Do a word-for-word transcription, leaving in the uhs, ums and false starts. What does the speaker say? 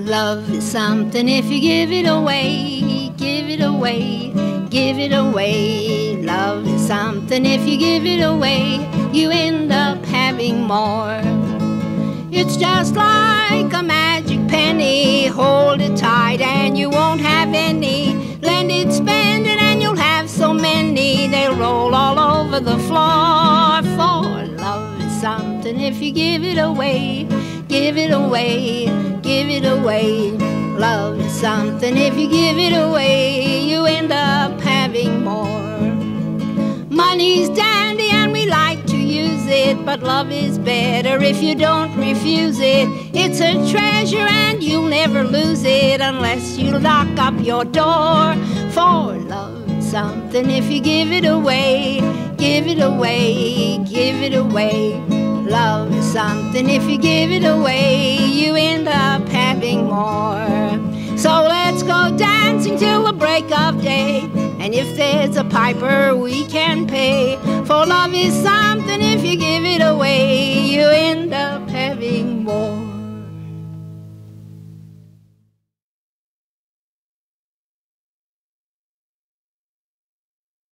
Love is something if you give it away, give it away, give it away. Love is something if you give it away, you end up having more. It's just like a magic penny, hold it tight and you won't have any. Lend it, spend it and you'll have so many, they'll roll all over the floor. For love is something if you give it away, give it away, give it away. Love is something if you give it away, you end up having more. Money's dandy and we like to use it, but love is better if you don't refuse it. It's a treasure and you'll never lose it unless you lock up your door. For love is something if you give it away, give it away, give it away. Love is something if you give it away, you end up having more. So let's go dancing till the break of day, and if there's a piper we can pay. For love is something